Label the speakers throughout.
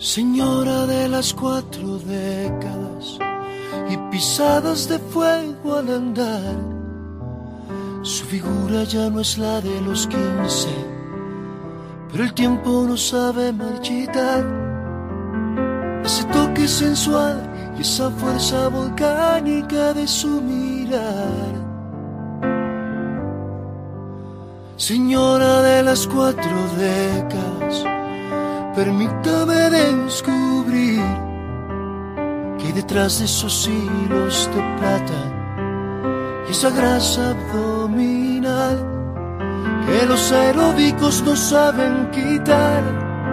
Speaker 1: Señora de las 4 décadas y pisadas de fuego al andar, su figura ya no es la de los 15, pero el tiempo no sabe marchitar ese toque sensual y esa fuerza volcánica de su mirar. Señora de las 4 décadas, permítame descubrir que hay detrás de esos hilos de plata y esa grasa abdominal que los aeróbicos no saben quitar.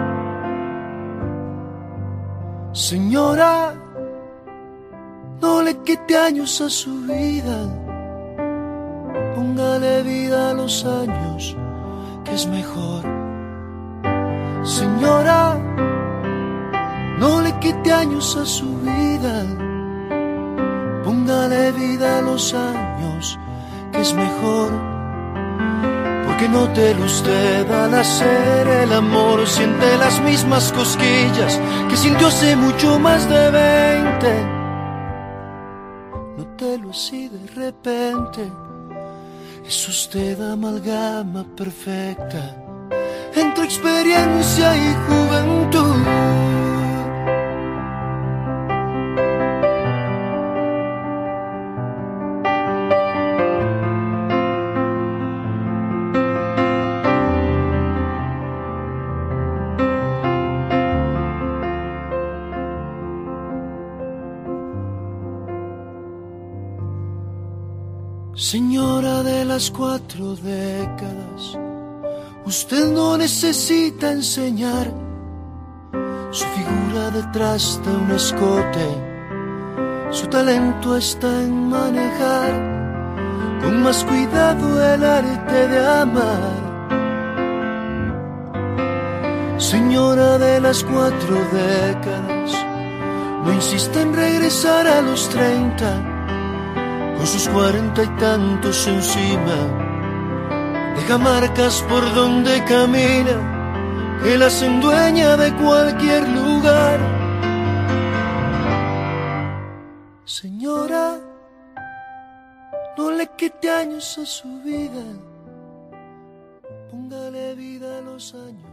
Speaker 1: Señora, no le quite años a su vida, póngale vida a los años, que es mejor. Señora, no le quite años a su vida, póngale vida a los años, que es mejor. Porque nótelo usted al hacer el amor, siente las mismas cosquillas que sintió hace mucho más de 20. Nótelo así de repente, es usted amalgama perfecta entre experiencia y juventud. Señora de las 4 décadas, usted no necesita enseñar su figura detrás de un escote. Su talento está en manejar con más cuidado el arte de amar. Señora de las 4 décadas, no insista en regresar a los 30 con sus 40 y tantos encima. Deja marcas por donde camina que la hacen dueña de cualquier lugar. Señora, no le quite años a su vida, póngale vida a los años.